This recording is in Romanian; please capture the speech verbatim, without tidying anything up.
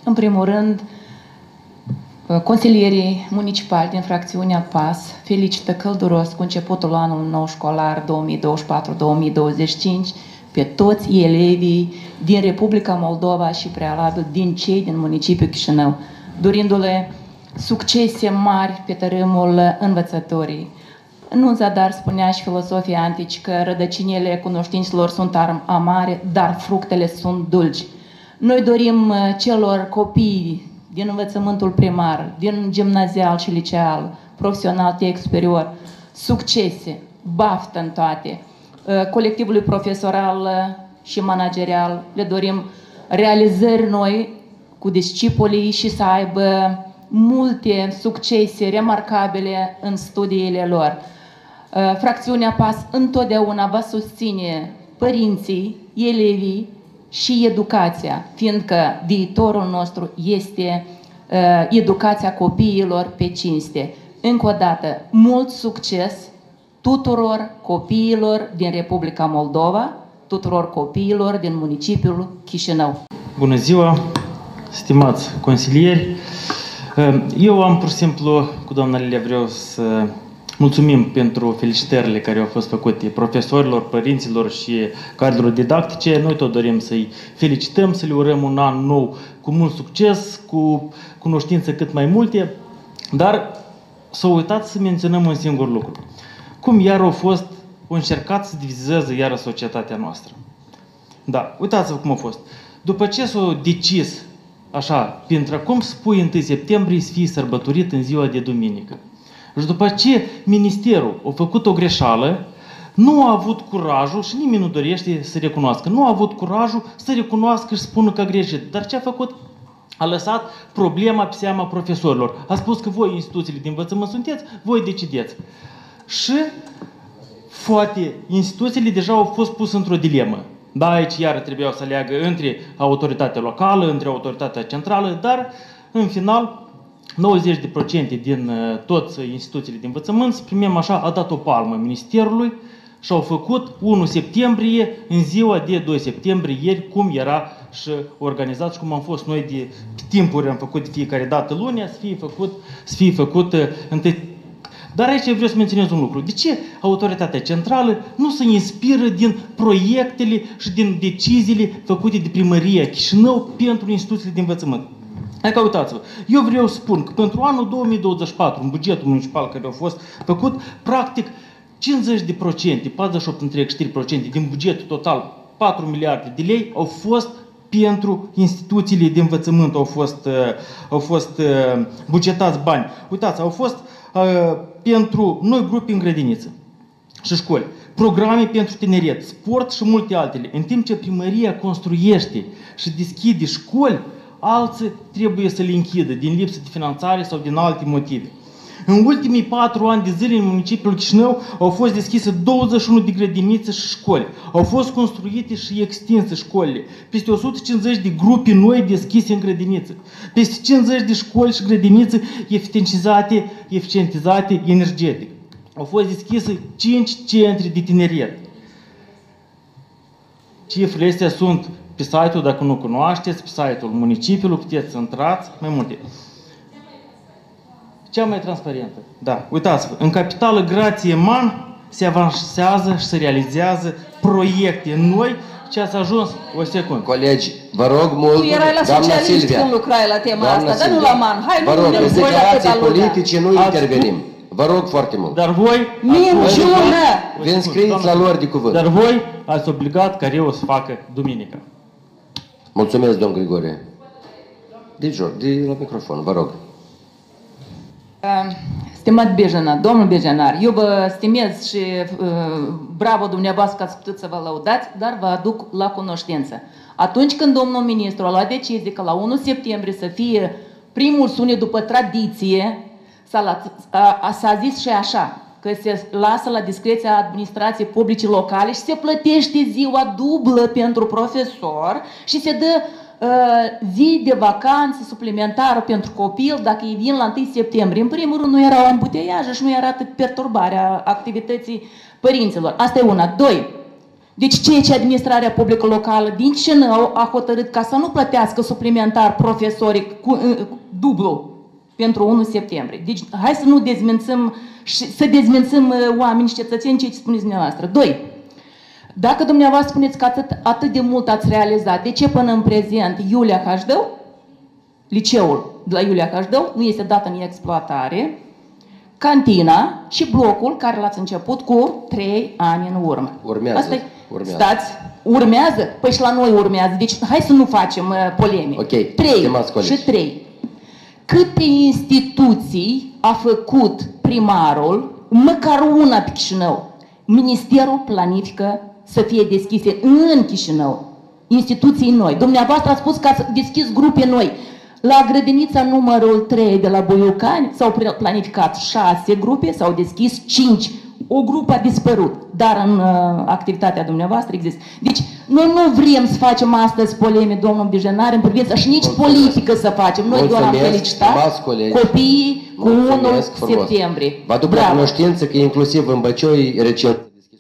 În primul rând, consilierii municipali din fracțiunea P A S felicită călduros cu începutul anului nou școlar două mii douăzeci și patru două mii douăzeci și cinci pe toți elevii din Republica Moldova și prealabil din cei din municipiul Chișinău, dorindu-le succese mari pe tărâmul învățătorii. Nu în zadar spunea și filosofii antici că rădăcinile cunoștințelor sunt amare, dar fructele sunt dulci. Noi dorim celor copii din învățământul primar, din gimnazial și liceal, profesional, tehnic superior, succese, baftă în toate. Colectivului profesoral și managerial le dorim realizări noi cu discipolii și să aibă multe succese remarcabile în studiile lor. Fracțiunea P A S întotdeauna va susține părinții, elevii și educația, fiindcă viitorul nostru este uh, educația copiilor pe cinste. Încă o dată, mult succes tuturor copiilor din Republica Moldova, tuturor copiilor din municipiul Chișinău. Bună ziua, stimați consilieri! Eu am pur și simplu, cu doamna Lilia, vreau să mulțumim pentru felicitările care au fost făcute profesorilor, părinților și cadrelor didactice. Noi tot dorim să-i felicităm, să le urăm un an nou cu mult succes, cu cunoștințe cât mai multe, dar s-au uitat să menționăm un singur lucru. Cum iar au fost încercat să divizeze iară societatea noastră. Da, uitați-vă cum a fost. După ce s-au decis, așa, pentru acum spui întâi septembrie să fie sărbătorit în ziua de duminică. Și după ce ministerul a făcut o greșeală, nu a avut curajul, și nimeni nu dorește să recunoască, nu a avut curajul să recunoască și să spună că a greșit. Dar ce a făcut? A lăsat problema pe seama profesorilor. A spus că voi, instituțiile de învățământ, sunteți, voi decideți. Și poate instituțiile deja au fost puse într-o dilemă. Da, aici iară trebuiau să aleagă între autoritatea locală, între autoritatea centrală, dar în final nouăzeci la sută din uh, toți instituțiile de învățământ, să primim așa, a dat o palmă Ministerului și au făcut unu septembrie în ziua de doi septembrie, ieri, cum era și organizat și cum am fost noi de timpuri, am făcut de fiecare dată lunea, să fie făcut, să fie făcut uh, întâi. Dar aici vreau să menționez un lucru. De ce autoritatea centrală nu se inspiră din proiectele și din deciziile făcute de primăria Chișinău pentru instituțiile de învățământ? Adică, uitați-vă, eu vreau să spun că pentru anul două mii douăzeci și patru, în bugetul municipal care a fost făcut, practic cincizeci de procente, patruzeci și opt virgulă trei la sută din bugetul total, patru miliarde de lei, au fost pentru instituțiile de învățământ, au fost, uh, au fost uh, bugetați bani. Uitați, au fost uh, pentru noi grupi în grădiniță și școli, programe pentru tineret, sport și multe altele. În timp ce primăria construiește și deschide școli, alții trebuie să le închidă din lipsă de finanțare sau din alte motive. În ultimii patru ani de zile în municipiul Chișinău au fost deschise douăzeci și unu de grădinițe și școli. Au fost construite și extinse școlile. Peste o sută cincizeci de grupe noi deschise în grădinițe. Peste cincizeci de școli și grădinițe eficientizate, eficientizate energetic. Au fost deschise cinci centre de tineret. Cifrele astea sunt pe site-ul, dacă nu cunoașteți, pe site-ul municipiului, puteți să intrați, mai multe. Cea mai transparentă. Da, uitați-vă, în capitală Grație Man se avansează și se realizează proiecte noi ce ați ajuns, o secundă. Colegi, vă rog mult, tu erai la doamna socialiști Silvia. când lucrai la tema Doamna asta, dar nu la Man. Hai, vă nu rog, ne în voi la declarații câta lumea. politice nu intervenim. Vă rog foarte mult. Dar voi... Minciună! Vă înscrieți la lor de cuvânt. Dar voi ați obligat ca eu să facă duminică. Mulțumesc, domn Grigore. De jos, de la microfon, vă rog. Stimat Bejenar, domnul Bejenar, eu vă stimez și uh, bravo dumneavoastră că ați putut să vă lăudați, dar vă aduc la cunoștință. Atunci când domnul ministru a luat decizie că la unu septembrie să fie primul sunet după tradiție, s-a zis și așa, că se lasă la discreția administrației publice locale și se plătește ziua dublă pentru profesor și se dă uh, zi de vacanță suplimentară pentru copil dacă ei vin la întâi septembrie. În primul rând nu era o ambuteiajă și nu era atât perturbarea activității părinților. Asta e una. Doi, Deci ceea ce administrarea publică locală din Chișinău a hotărât ca să nu plătească suplimentar profesorii cu, dublu pentru întâi septembrie. Deci hai să nu dezmințăm, să dezmințăm oamenii și cetățenii ce spuneți dumneavoastră. Doi. Dacă dumneavoastră spuneți că atât, atât de mult ați realizat, de ce până în prezent Iulia Hașdău, liceul de la Iulia Hașdău, nu este dat în exploatare, cantina și blocul care l-ați început cu trei ani în urmă? Urmează. Asta urmează. Stați, urmează? Păi și la noi urmează. Deci hai să nu facem uh, polemic. Ok, trei și trei. Câte instituții a făcut primarul, măcar una pe Chișinău? Ministerul planifică să fie deschise în Chișinău. Instituții noi. Dumneavoastră ați spus că ați deschis grupe noi. La grădinița numărul trei de la Boiucani s-au planificat șase grupe, s-au deschis cinci. O grupă a dispărut, dar în uh, activitatea dumneavoastră există. Deci, noi nu vrem să facem astăzi poleme, domnul Bijenar, în privință și nici mulțumesc. Politică să facem. Noi doar am felicitat copiii cu întâi septembrie. Vă aduc la cunoștință că inclusiv în Băcioi recent